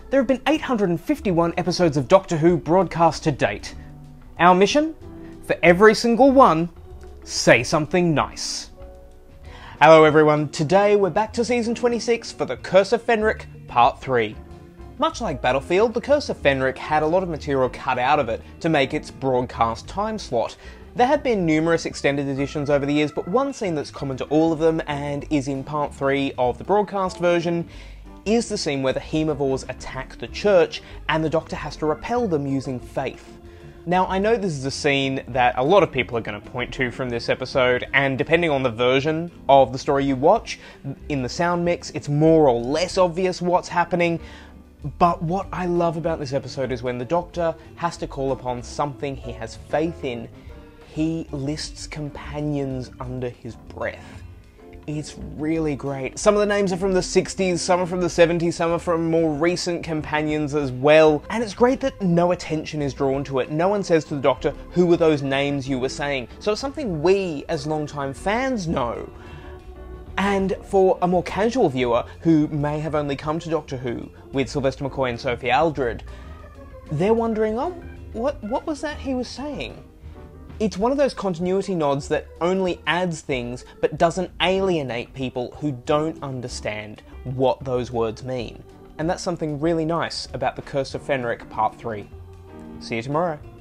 There have been 851 episodes of Doctor Who broadcast to date. Our mission? For every single one, say something nice. Hello everyone, today we're back to Season 26 for The Curse of Fenric, Part 3. Much like Battlefield, The Curse of Fenric had a lot of material cut out of it to make its broadcast time slot. There have been numerous extended editions over the years, but one scene that's common to all of them and is in Part 3 of the broadcast version is the scene where the Haemovores attack the church and the Doctor has to repel them using faith. Now, I know this is a scene that a lot of people are going to point to from this episode, and depending on the version of the story you watch, in the sound mix, it's more or less obvious what's happening. But what I love about this episode is when the Doctor has to call upon something he has faith in, he lists companions under his breath. It's really great. Some of the names are from the 60s, some are from the 70s, some are from more recent companions as well. And it's great that no attention is drawn to it. No one says to the Doctor, who were those names you were saying? So it's something we, as longtime fans, know. And for a more casual viewer, who may have only come to Doctor Who with Sylvester McCoy and Sophie Aldred, they're wondering, oh, what was that he was saying? It's one of those continuity nods that only adds things, but doesn't alienate people who don't understand what those words mean. And that's something really nice about The Curse of Fenric Part 3. See you tomorrow.